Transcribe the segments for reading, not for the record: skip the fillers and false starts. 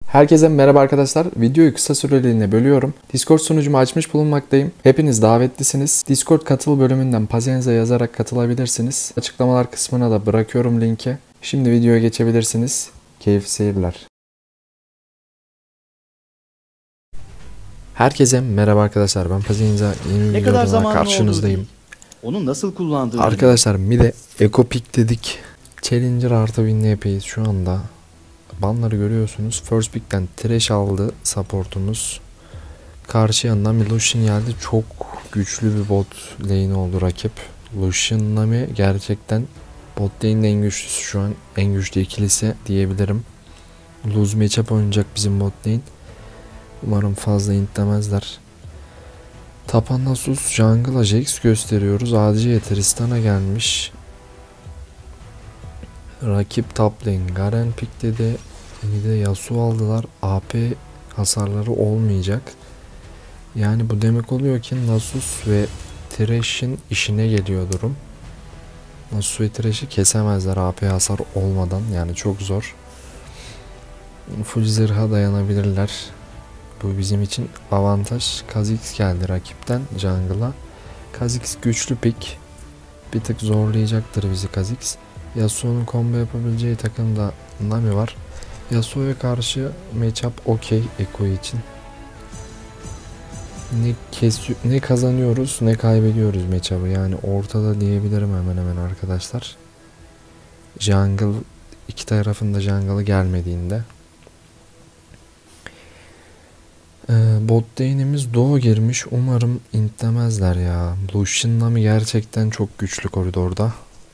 Herkese merhaba arkadaşlar. Videoyu kısa süreliğine bölüyorum. Discord sunucumu açmış bulunmaktayım. Hepiniz davetlisiniz. Discord katıl bölümünden Pazienza yazarak katılabilirsiniz. Açıklamalar kısmına da bırakıyorum linki. Şimdi videoya geçebilirsiniz. Keyifli seyirler. Herkese merhaba arkadaşlar. Ben Pazienza. Yeni bir videoda karşınızdayım. Onu nasıl kullandığını arkadaşlar mide Ecopic dedik. Challenger artı win'le yapıyız şu anda. Banları görüyorsunuz. First pick'ten trash aldı supportumuz. Karşı yandan bir Lucian geldi. Çok güçlü bir bot lane oldu rakip. Lucian Nami gerçekten bot lane'in en güçlüsü, şu an en güçlü ikilisi diyebilirim. Lose matchup oynayacak bizim bot lane. Umarım fazla intlemezler. Tapan Nasus Jungle'a Jax gösteriyoruz. ADC Tristan'a gelmiş. Rakip top lane Garen pick dedi. Bir de Yasuo aldılar. AP hasarları olmayacak. Yani bu demek oluyor ki Nasus ve Thresh'in işine geliyor durum. Nasus ve Thresh'i kesemezler AP hasar olmadan. Yani çok zor. Full zırha dayanabilirler. Bu bizim için avantaj. Kha'Zix geldi rakipten jungle'a. Kha'Zix güçlü pick. Bir tık zorlayacaktır bizi Kha'Zix. Yasuo'nun combo yapabileceği takımda Nami var. Yasuo'ya karşı matchup okey Echo için. Ne kazanıyoruz ne kaybediyoruz matchup'ı. Yani ortada diyebilirim hemen hemen arkadaşlar. Jungle, iki tarafında jungle'ı gelmediğinde. Bot lane'imiz Doğu girmiş. Umarım intlemezler ya. Lucian Nami gerçekten çok güçlü koridorda.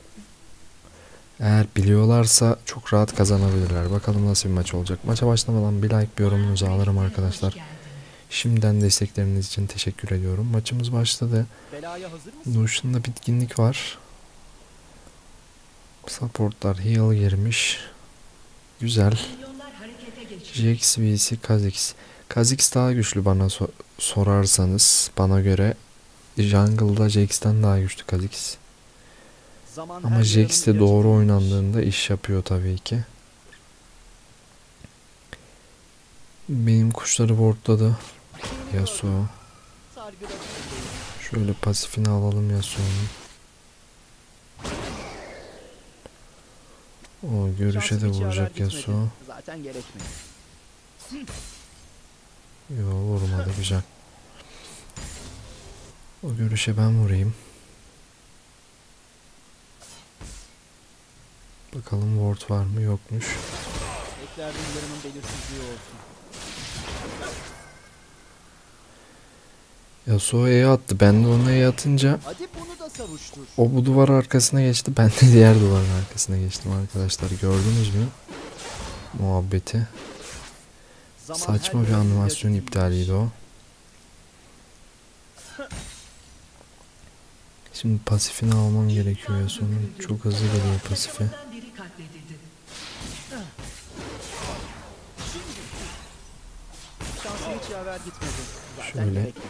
Eğer biliyorlarsa çok rahat kazanabilirler. Bakalım nasıl bir maç olacak. Maça başlamadan bir like, bir yorumunuzu alırım arkadaşlar. Şimdiden destekleriniz için teşekkür ediyorum. Maçımız başladı. Lucian'da bitkinlik var. Supportlar heal girmiş. Güzel. Jax vs Kha'Zix. Kha'Zix daha güçlü bana sorarsanız. Bana göre jungle'da Jax'ten daha güçlü Kha'Zix. Ama Jax de doğru oynandığında iş yapıyor tabii ki. Benim kuşları wardladı Yasuo. Şöyle pasifini alalım Yasuo'nun. O görüşe de vuracak Yasuo. Yo, vurmadı, güzel. O görüşe ben vurayım. Bakalım ward var mı, yokmuş. Yasuo E'ye attı. Ben de ona E'ye atınca o bu duvar arkasına geçti. Ben de diğer duvarın arkasına geçtim arkadaşlar. Gördünüz mü muhabbeti? Saçma bir animasyon iptaliydi o. Şimdi pasifini almam gerekiyor Yasuo'nun. Çok hızlı geliyor pasifi. Şöyle.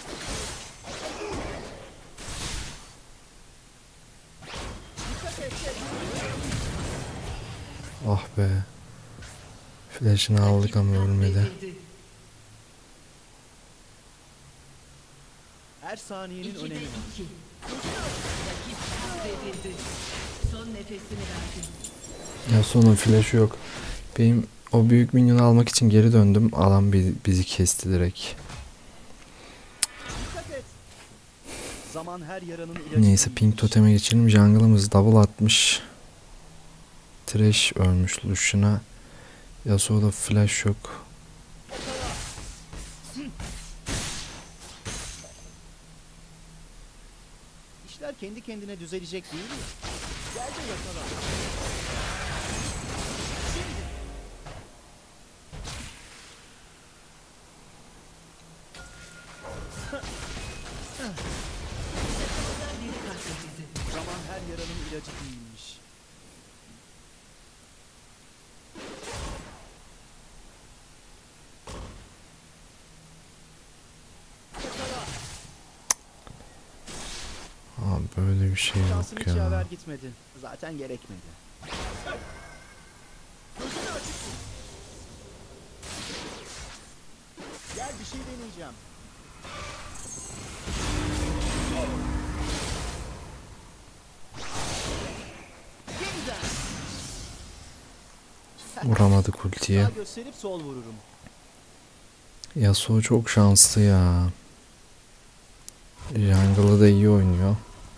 Ah be. Flash'ını aldık ama ölmedi. Her saniyenin önemi var. Yasuo'nun flash'ı yok. Benim o büyük minyonu almak için geri döndüm. Alan bizi kesti direkt. Neyse, pink toteme geçelim. Jungle'ımız double atmış. Thresh ölmüş Lucian'a. Yasuo'da flash yok. İşler kendi kendine düzelecek değil mi? Gel de yakala. Zaman her yaranın ilacı değilmiş. Abi böyle bir şey yok ya. Yaver gitmedi. Zaten gerekmedi. bir şey deneyeceğim. Yeniden. Vuramadık ultiye. Sağ gösterip sol vururum. Yasuo çok şanslı ya. Jungle'ı da iyi oynuyor.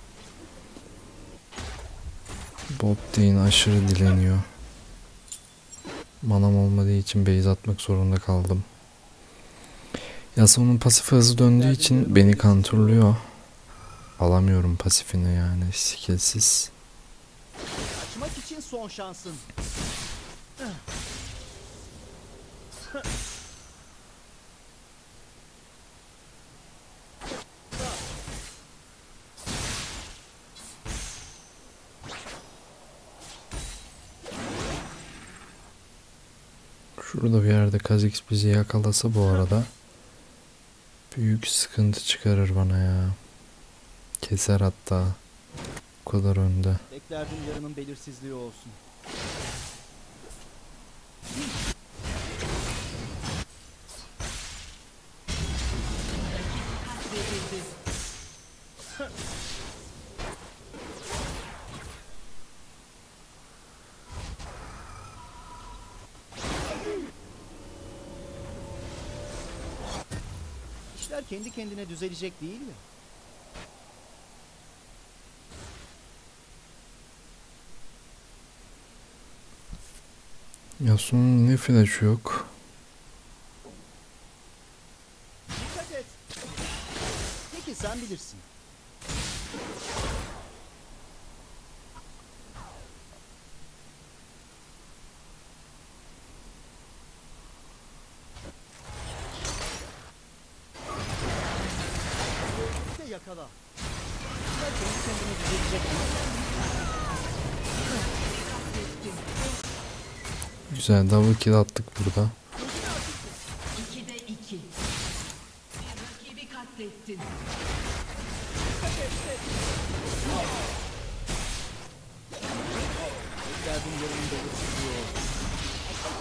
Bot lane aşırı dileniyor. Manam olmadığı için base atmak zorunda kaldım. Yasuo'nun pasifi hızlı döndüğü için beni kontrolüyor. Alamıyorum pasifini yani skillsiz. Açmak için son şansın. Şurada bir yerde Kha'Zix bizi yakalasa bu arada büyük sıkıntı çıkarır bana ya. Keser hatta. O kadar önde. Beklerdim yarının belirsizliği olsun. İşler kendi kendine düzelecek değil mi? Yasuo'nun ne flash'ı yok. Dikkat et. Peki sen bilirsin. İşte yakala. İşler kendi kendine düzelecek değil mi? Güzel double kill attık burada. 2'de 2. Bir rakibi katlettin. Beklerdim yarının belirsizliği olsun.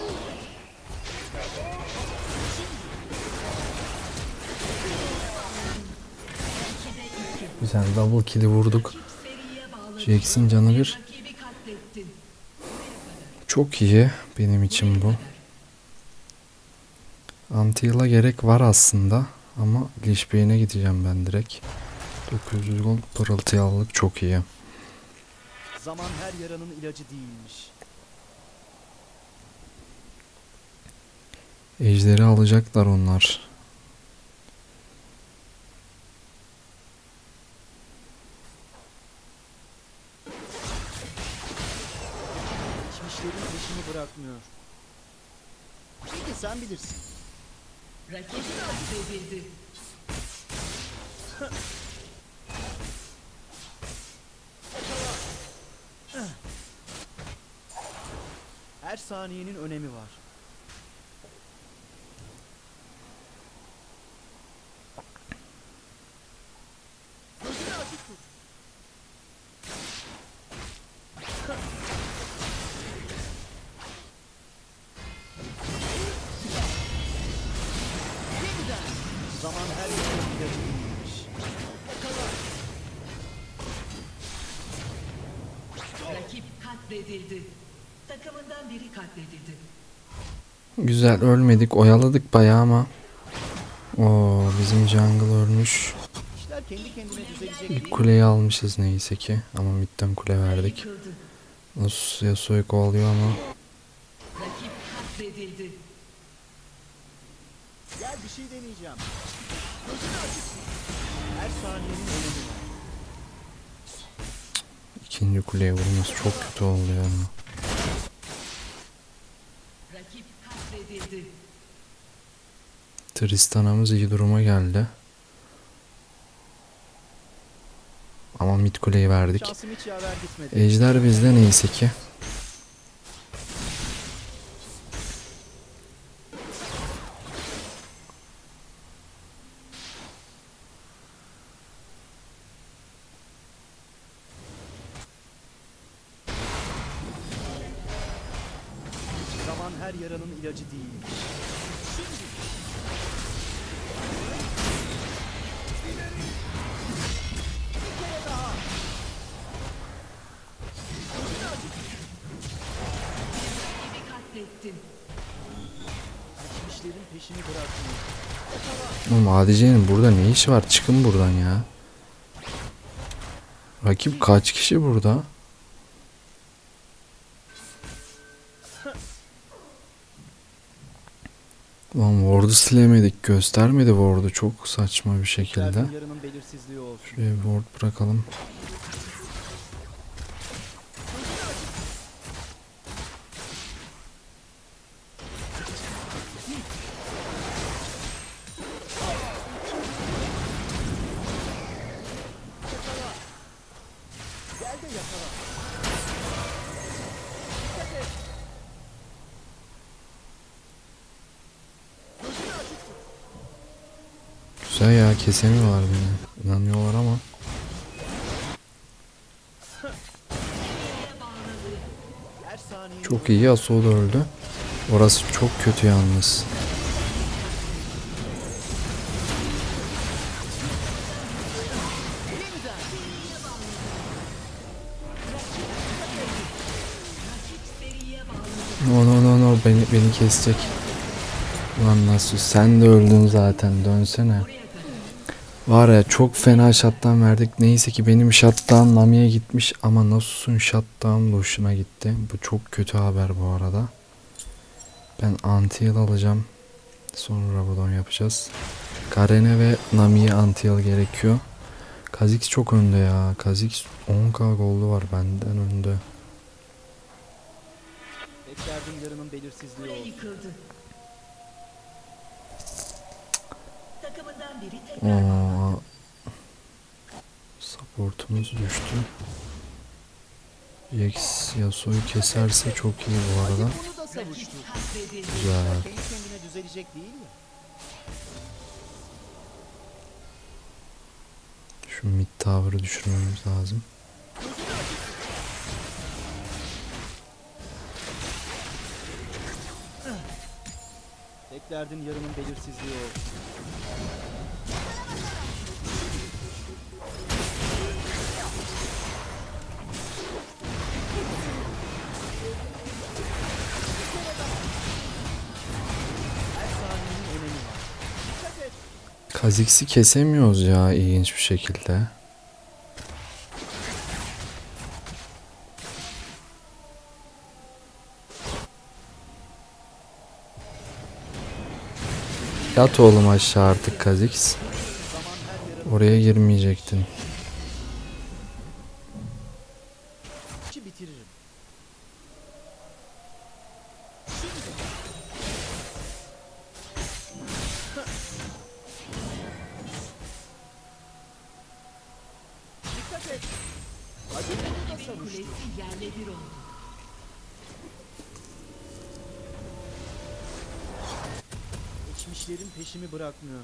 Güzel double kill'i vurduk. Seriye bağladı. Jax'in canı bir. Rakibi katlettin. Çok iyi benim için bu. Anti-heal'a gerek var aslında ama Lich Bey'ine gideceğim ben direkt. 900 gold pırıltı aldık, çok iyi. Zaman her yaranın ilacı değilmiş. Ejderi alacaklar onlar. Geçmişlerin peşini bırakmıyor. Peki sen bilirsin. Rakibi katledildi. Her saniyenin önemi var. Gözünü açık tut. Yeniden. Zaman her yaranın ilacı değilmiş. Rakip katledildi. Takımından biri katledildi. Güzel, ölmedik, oyaladık bayağı ama. Oo, bizim jungle ölmüş. İşler kendi kendine düzelecek değil İlk mi? kuleyi almışız neyse ki ama midden kule verdik. Yıkıldı. Nasus Yasuo'yu kovalıyor ama Rakip katledildi. Gel bir şey deneyeceğim. Gözünü açık tut. Her saniyenin önemi var. ikinci kuleye vurması çok kötü oldu ya. Rakip katledildi. Tristana'mız iyi duruma geldi. Ama mid kuleyi verdik. Şansım hiç yaver gitmedi. Ejder bizde neyse ki. Zaman her yaranın ilacı değilmiş. Şimdi. Geçmişlerin peşini bırakmıyor. Oğlum ADC'nin burada ne işi var? Çıkın buradan ya. Rakip kaç kişi burada? Lan ward'u silemedik. Göstermedi ward'u çok saçma bir şekilde. Derdin yarının belirsizliği olsun. Şuraya bir ward bırakalım. Gel de yakala. Dikkat et. Gözünü açık tut. Güzel ya, kesemiyorlar beni. İnanmıyorlar ama. Her saniye Çok iyi, Yasuo da öldü. Orası çok kötü yalnız. No no no no, beni kesecek. Ulan nasıl, sen de öldün zaten, dönsene. Var ya, çok fena shutdown verdik. Neyse ki benim shutdown Nami'ye gitmiş ama Nasus'un shutdown Lucian'a gitti. Bu çok kötü haber bu arada. Ben anti-heal alacağım. Sonra Rabadon yapacağız. Garen'e ve Nami'ye anti-heal gerekiyor. Kha'Zix çok önde ya. Kha'Zix 10k goldu var benden önde. Derdin yarının belirsizliği Kule olsun. yıkıldı. Takımından biri tekrar bağlandı. Supportumuz düştü. Jax Yasuo'yu keserse çok iyi bu arada. Bunu da Rakip savuştu. katledildi. Güzel. Kendi kendine düzelecek değil mi? Şu mid tower'ı düşürmemiz lazım. Tek derdin yarının belirsizliği olsun. Her saniyenin önemi var. Dikkat et. Kha'Zix'i kesemiyoruz ya, ilginç bir şekilde. Yat oğlum aşağı artık Kha'Zix. Zaman her yere Oraya girmeyecektin. içi bitiririm. Dikkat et. Hadi bunu da Rakibin savuştu. kulesi yerle bir oldu. Geçmişlerin peşimi bırakmıyor.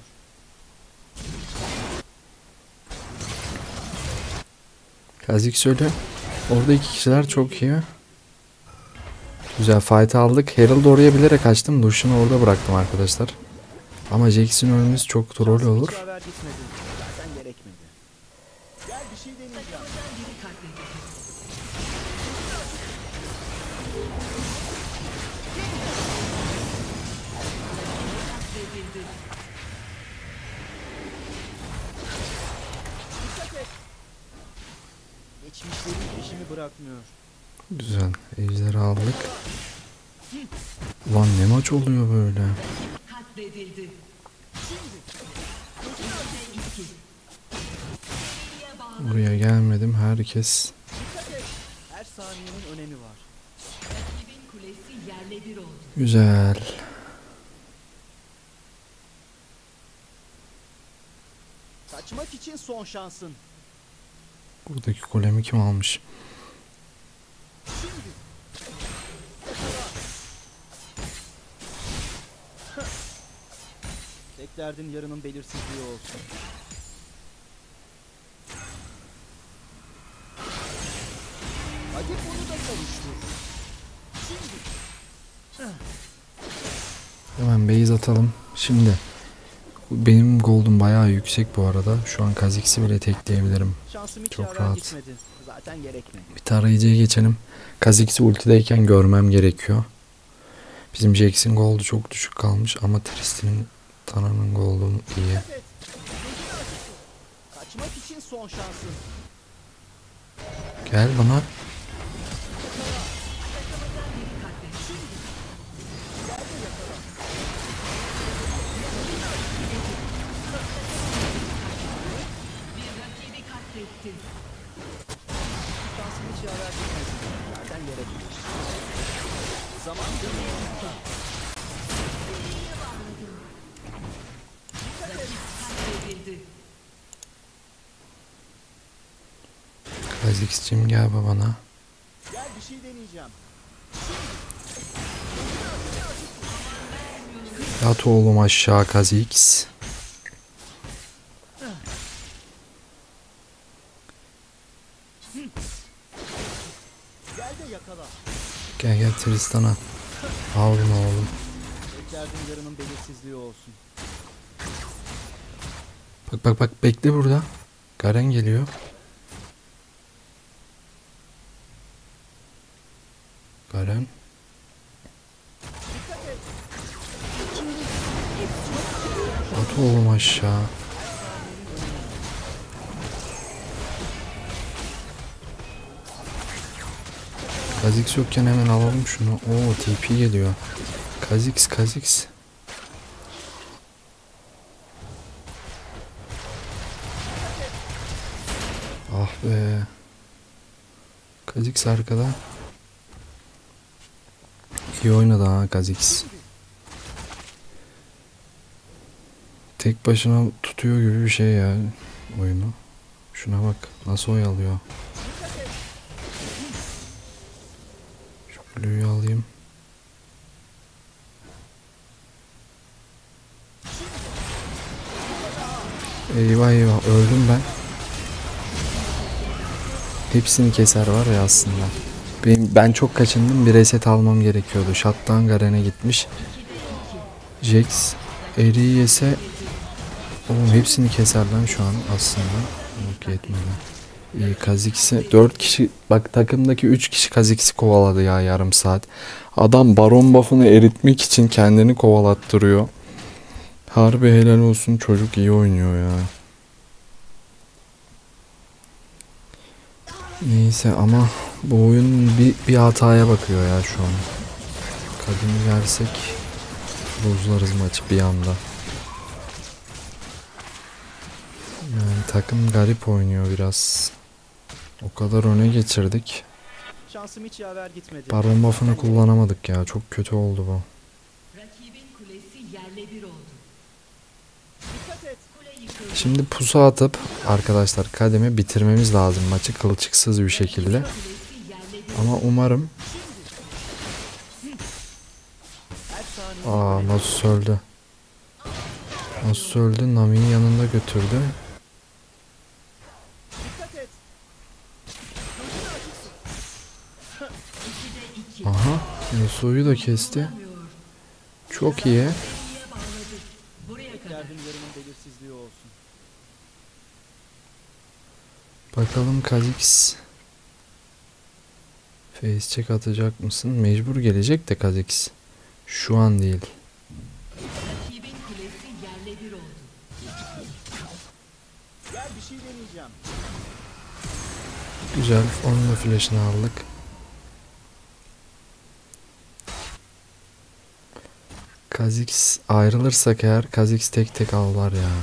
Kha'Zix ölü. Orada iki kişiler çok iyi. Güzel fight aldık. Herald oraya bilerek açtım. Lucian'ı orada bıraktım arkadaşlar. Ama Jax'in ölmesi çok troll Şansım olur. hiç yaver gitmedi. Zaten gerekmedi. Gel bir şey deneyeceğim. Takımından biri katledildi. Katledildi. Dikkat et. Geçmişlerin peşimi bırakmıyor. Güzel. Ejderi aldık. Ulan ne maç oluyor böyle? Katledildi. Şimdi. Ve iki. İkiye bağlı. Buraya gelmedim. Herkes Dikkat et. Her saniyenin önemi var. Rakibin kulesi yerle bir oldu. güzel. Kaçmak için son şansın. Buradaki golemi kim almış? Şimdi. Yakala. Hah. Tek derdin yarının belirsizliği olsun. Hadi bunu da savuştur. Şimdi. Hemen base atalım. Şimdi benim gold'um bayağı yüksek bu arada. Şu an Kha'Zix'i bile tekleyebilirim. Şansım hiç Çok yaver rahat. gitmedi. Zaten gerekmedi. Bir tarayıcıya geçelim. Kha'Zix'i ultideyken görmem gerekiyor. Bizim Jax'in gold'u çok düşük kalmış ama Tristan'ın Tana'nın gold'u iyi. Dikkat et. Gözünü açık tut. Kaçmak için son şansın. Gel bana. Bir rakibi katletti. Şansın hiç yaver gitmesin. Nereden yere bilir. Zaman dönüyor. Katledildi. Kha'Zix'cim gel babana. Gel bir şey deneyeceğim. Yat oğlum aşağı Kha'Zix. Gel de yakala. Gel gel Tristan'a. Al bunu oğlum. Beklerdin yarının belirsizliği olsun. Bak bak bak bekle burada. Garen geliyor. Garen. At oğlum aşağı. Kha'Zix yokken hemen alalım şunu. Oo TP geliyor. Kha'Zix Kha'Zix. Ah be. Kha'Zix arkada. İyi oynadı ha Kha'Zix. Tek başına tutuyor gibi bir şey ya oyunu. Şuna bak nasıl oyalıyor. Şu Blue'yu alayım. Eyvah eyvah öldüm ben. Hepsini keser var ya aslında. Ben çok kaçındım, bir reset almam gerekiyordu. Shutdown Garen'e gitmiş. Jax Eri'yi yese oğlum hepsini keser lan şu an aslında. Yok yetmedi. İyi Kha'Zix'i 4 kişi bak takımdaki 3 kişi Kha'Zix'i kovaladı ya yarım saat. Adam Baron buff'ını eritmek için kendini kovalattırıyor. Harbi helal olsun, çocuk iyi oynuyor ya. Neyse ama bu oyun bir hataya bakıyor ya şu an. Kadını yersek bozlarız maçı bir anda. Yani takım garip oynuyor biraz. O kadar öne geçirdik. Şansım hiç yaver gitmedi. Baron buff'ını kullanamadık ya. Çok kötü oldu bu. Rakibin kulesi yerle bir oldu. Dikkat et. Kule yıkıldı. Şimdi pusu atıp arkadaşlar kademe bitirmemiz lazım maçı kılçıksız bir şekilde. Kulesi yerle bir Ama umarım Her saniye. Nasus öldü. Nasus öldü. Nami'yi yanında götürdü. Dikkat et. Gözünü açık tut. 2'de 2. Aha. Nasu'yu da kesti. Vuramıyor. Çok iyi. İyiye bağladı. Buraya kadar. Beklerdin yarının belirsizliği olsun. Bakalım Kha'Zix face check atacak mısın? Mecbur gelecek de Kha'Zix. Şu an değil. Rakibin kulesi yerle bir oldu. Gel bir şey deneyeceğim. Güzel. Onun da flash'ını aldık. Kha'Zix ayrılırsak eğer Kha'Zix tek tek avlar ya.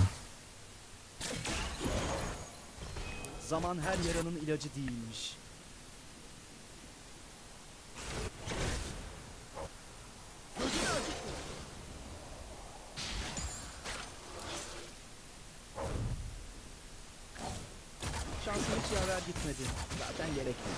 Zaman her yaranın ilacı değilmiş. Gözünü açık tut. Şansın hiç yaver gitmedi. Zaten gerekli.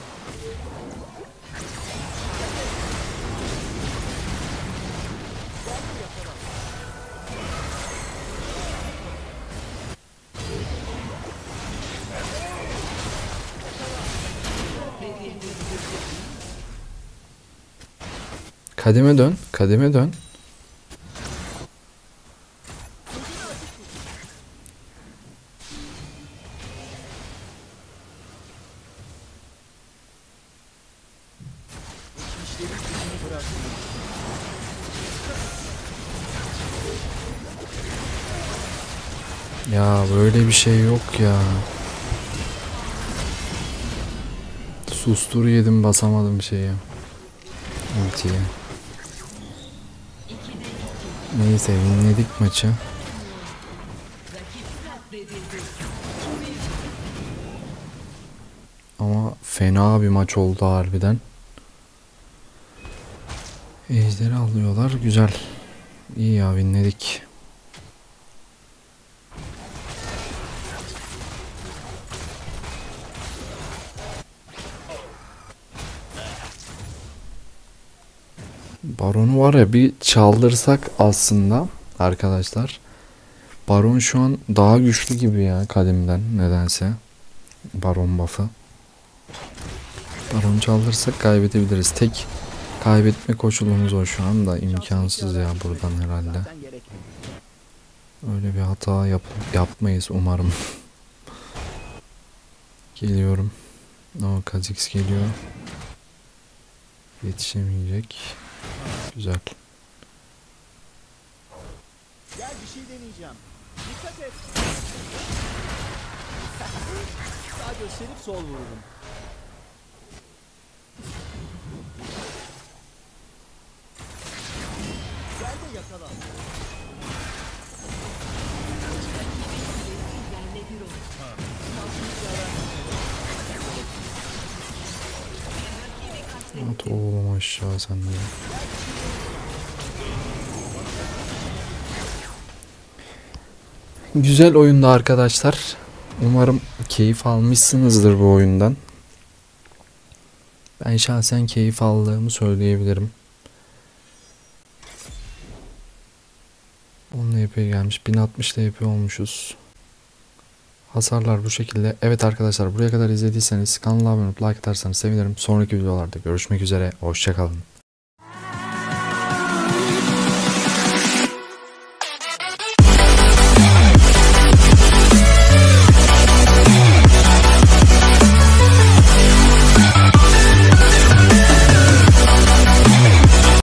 Kademe dön. Kademe dön. İşlerin gücünü bırakma. Ya böyle bir şey yok ya. Sustur yedim, basamadım şeye. Ultiye. Neyse, winledik maçı. Rakip katledildi. Ama fena bir maç oldu harbiden. Ejderi alıyorlar. Güzel. İyi ya, winledik. Baron'u var ya, bir çaldırsak aslında arkadaşlar. Baron şu an daha güçlü gibi ya kadimden nedense. Baron buff'ı. Baron'u çaldırsak kaybedebiliriz. Tek kaybetme koşulumuz o şu anda. İmkansız ya buradan herhalde. Zaten gerekmiyor. Öyle bir hata yapmayız umarım. Geliyorum. O Kha'Zix geliyor. Yetişemeyecek. Güzel. Gel bir şey deneyeceğim. Dikkat et. Sağ gösterip sol vururum. Gel de yakala. Yerle bir oldu. At oğlum aşağı sen de. Güzel oyundu arkadaşlar. Umarım keyif almışsınızdır bu oyundan. Ben şahsen keyif aldığımı söyleyebilirim. 10 LP gelmiş. 1060 LP olmuşuz. Hasarlar bu şekilde. Evet arkadaşlar, buraya kadar izlediyseniz kanala abone olup like atarsanız sevinirim. Sonraki videolarda görüşmek üzere. Hoşça kalın.